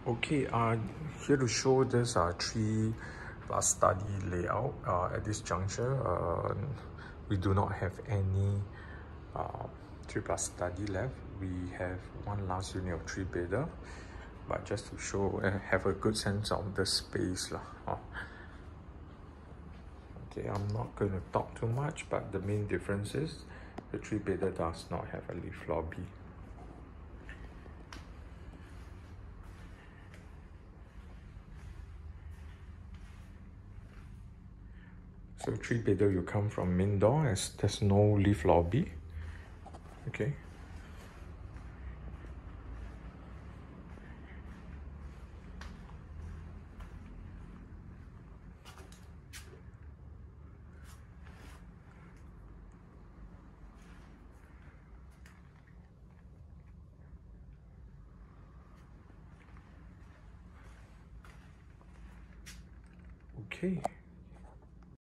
Okay, here to show this 3+ study layout. At this juncture, we do not have any 3+ study left. We have one last unit of 3-bedder, but just to show, have a good sense of the space lah. Okay, I'm not going to talk too much, but the main difference is the 3-bedder does not have a lift lobby. So 3-bedder, you come from main door as there's no lift lobby. Okay. Okay.